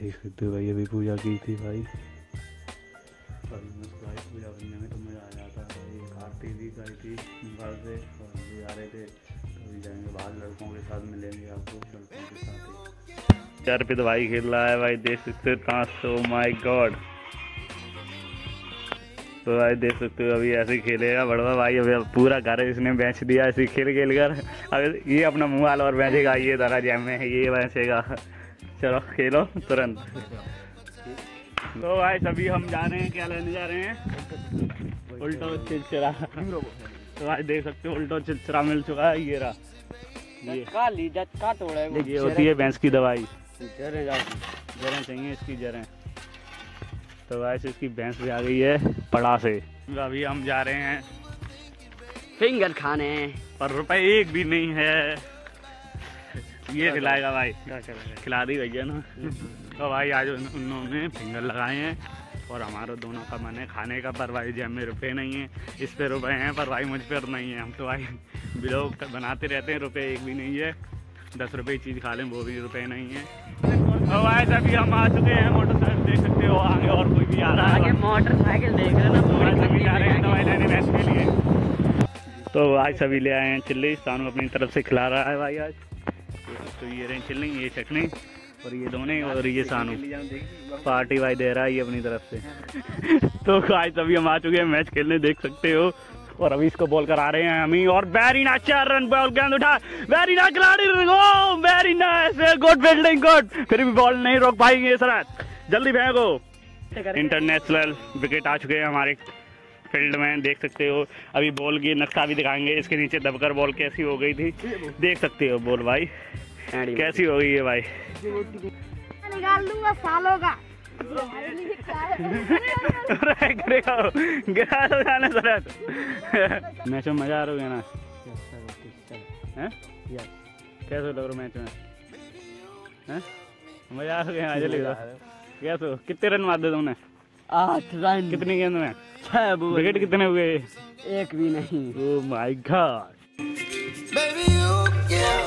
देख सकते हो भाई, अभी पूजा की थी भाई। भाई पूजा करने में तो मज़ा आ जाता है भाई। आरती भी गई थी घर से और हम भी आ रहे थे, तो अभी जाएंगे बाहर, लड़कों के साथ मिलेंगे आपको लड़कों के साथ ही। यार पे तो भाई खेल रहा है भाई, देख सकते हो कहाँ। सो माई गॉड, तो भाई देख सकते हो अभी ऐसे ही खेलेगा बड़वा भाई। अभी पूरा घर इसने बेच दिया ऐसे खेल खेल कर। अब ये अपना मुँह वाला और बेचेगा, ये तारा जैम में ये बेचेगा। चलो खेलो तुरंत। तो भाई सभी हम जा रहे हैं, क्या लेने जा रहे हैं? उल्टा चिलचिला। तो भाई देख सकते हो उल्टा चिलचिला मिल चुका है। ये रहा, ये होती है भैंस की दवाई। जरें चाहिए इसकी, जरें। तो भाई इसकी भैंस भी आ गई है पड़ा से। अभी हम जा रहे हैं फिंगर खाने, पर रुपए एक भी नहीं है। ये खिलाएगा भाई, खिला दी भैया ना। तो भाई आज उन्होंने फिंगर लगाए हैं और हमारा दोनों का मन है खाने का, पर भाई जेब में रुपए नहीं है। इस पे रुपए हैं पर भाई मुझ पर नहीं है। हम तो भाई ब्लॉग बनाते रहते हैं, रुपए एक भी नहीं है। 10 रुपए की चीज़ खा लें वो भी रुपए नहीं है। तो भाई सभी हम आ चुके हैं, मोटरसाइकिल देख सकते हो आगे और कोई भी आ रहा है। आगे मोटरसाइकिल देख रहे ना, सभी जा रहे हैं दवाई लेने भैंस के लिए। तो आज सभी ले आए हैं चिल्ली, सानू अपनी तरफ से खिला रहा है भाई आज। तो ये रहे चिल्ली, ये चटनी और ये दोनों और ये सानू पार्टी भाई दे रहा है ये अपनी तरफ से। तो आज सभी हम आ चुके हैं मैच खेलने, देख सकते हो। और अभी इसको बॉल करा रहे हैं हम ही, और वेरी नाइस 4 रन बॉल गेंद उठा, वेरी नाइस खिलाड़ी, go very nice, good fielding good. फिर भी बॉल नहीं रोक पाएंगे सर, जल्दी फेंको। इंटरनेशनल विकेट आ चुके हैं हमारे फील्ड में, देख सकते हो। अभी बॉल की नक्शा भी दिखाएंगे, इसके नीचे दबकर बॉल कैसी हो गई थी, देख सकते हो बॉल भाई कैसी हो गई है भाई। निकाल दूंगा सालों का। मैच में मजा आ रहा है ना? कैसे लग रहा मैच में? मजा आ गया चलेगा। कैसे कितने रन मार दे तुमने? 8 रन। कितनी गेंद में? 6 विकेट कितने हुए? एक भी नहीं। Oh my God.